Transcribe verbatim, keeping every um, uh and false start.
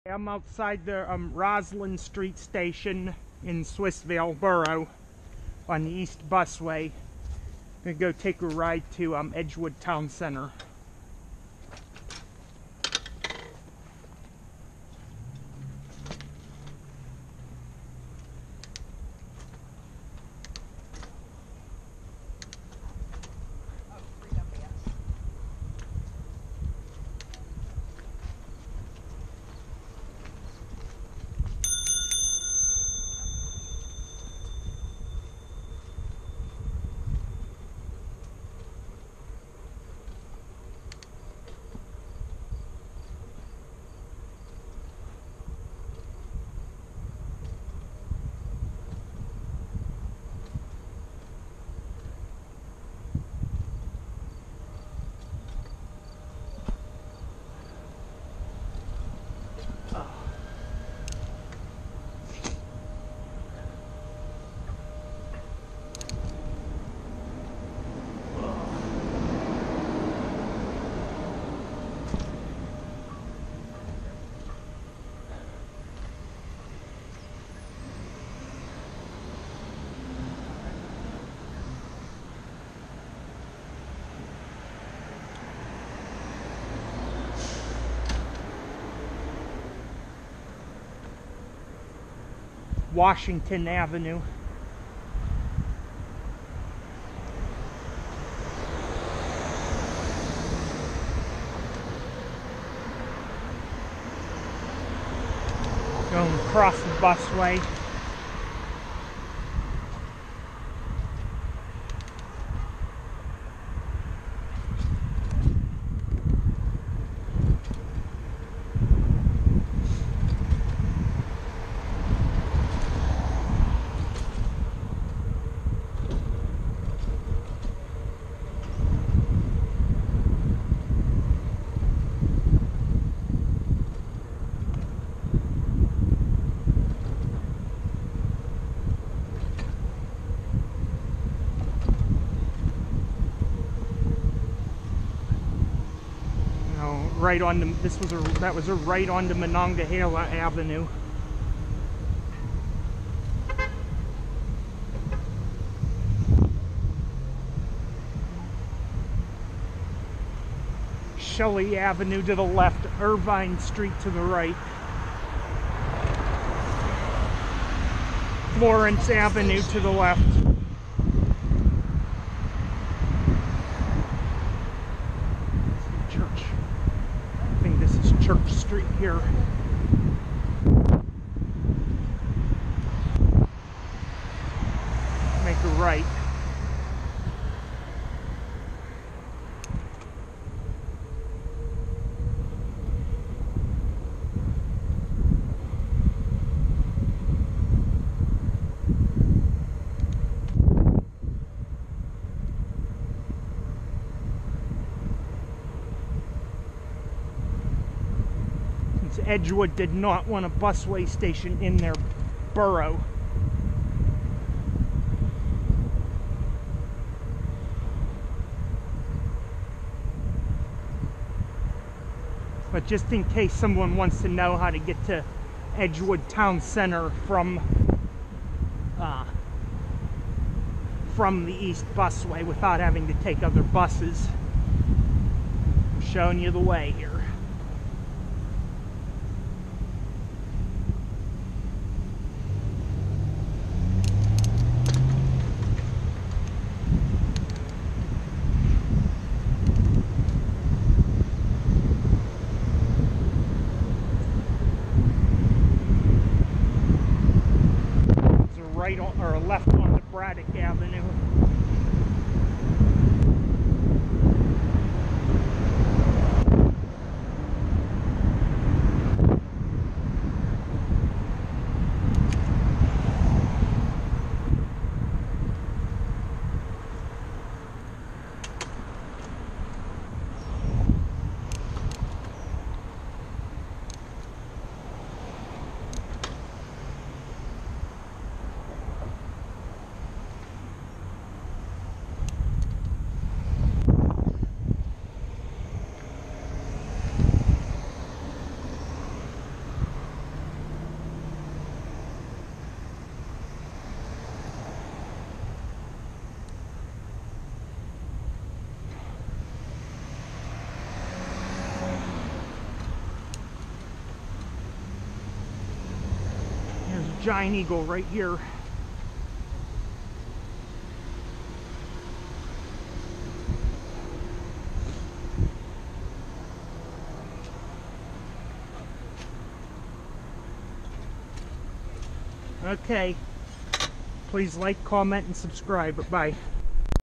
I'm outside the um, Roslyn Street Station in Swissvale Borough on the East Busway. I'm going to go take a ride to um, Edgewood Town Center. Washington Avenue. Going across the busway. Right on the, this was a, that was a right on to Monongahela Avenue. Shelley Avenue to the left, Irvine Street to the right. Florence Avenue to the left. Church. I think this is Church Street here. Make a right. Edgewood did not want a busway station in their borough. But just in case someone wants to know how to get to Edgewood Town Center from uh, from the East Busway without having to take other buses, I'm showing you the way here. Right on, or left on the Braddock Avenue. giant eagle right here. Okay. Please like, comment, and subscribe. Bye.